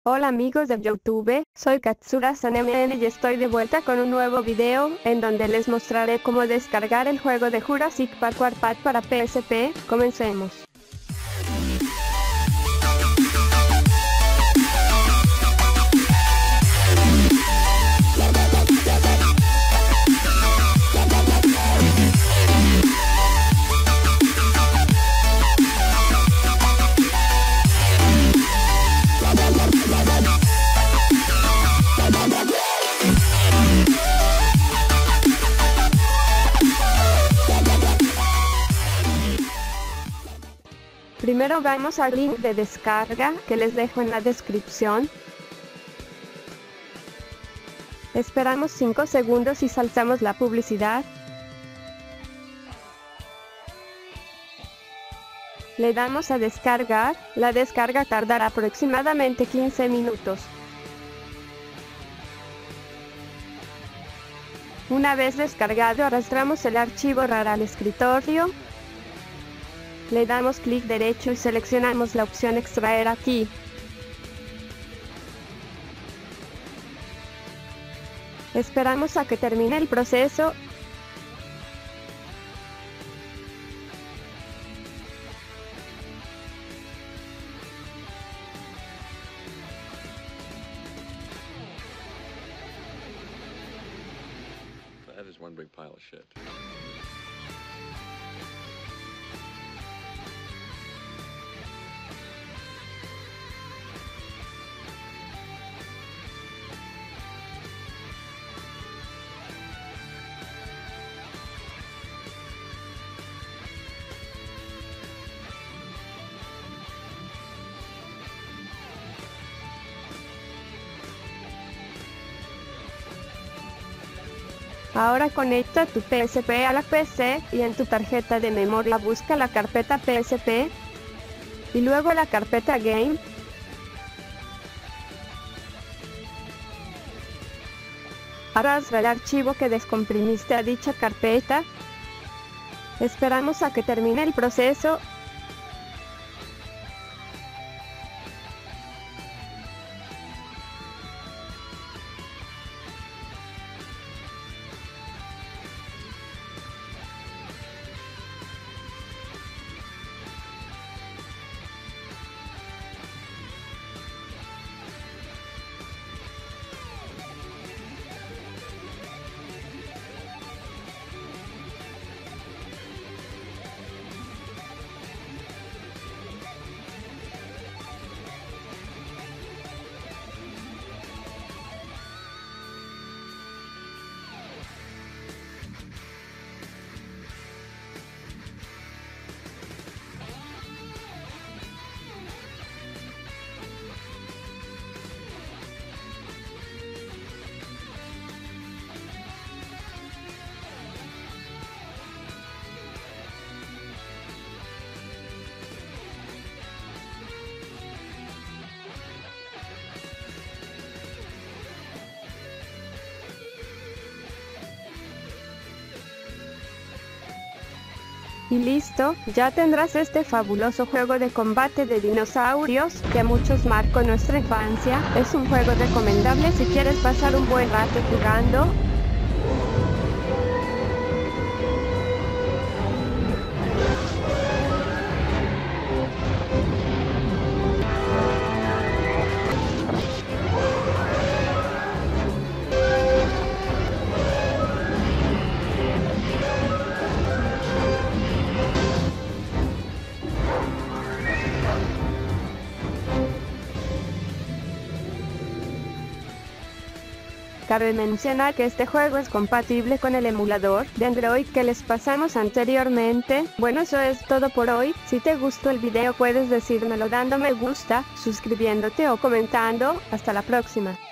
Hola amigos de YouTube, soy Katsura-san y estoy de vuelta con un nuevo video, en donde les mostraré cómo descargar el juego de Jurassic Park Warpath para PSP. Comencemos. Primero vamos al link de descarga que les dejo en la descripción. Esperamos 5 segundos y saltamos la publicidad. Le damos a descargar. La descarga tardará aproximadamente 15 minutos. Una vez descargado, arrastramos el archivo RAR al escritorio. Le damos clic derecho y seleccionamos la opción extraer aquí. Esperamos a que termine el proceso. That is one big pile of shit. Ahora conecta tu PSP a la PC y en tu tarjeta de memoria busca la carpeta PSP y luego la carpeta Game. Arrastra el archivo que descomprimiste a dicha carpeta. Esperamos a que termine el proceso. Y listo, ya tendrás este fabuloso juego de combate de dinosaurios, que a muchos marcó nuestra infancia. Es un juego recomendable si quieres pasar un buen rato jugando. Cabe mencionar que este juego es compatible con el emulador de Android que les pasamos anteriormente. Bueno, eso es todo por hoy. Si te gustó el video puedes decírmelo dando me gusta, suscribiéndote o comentando. Hasta la próxima.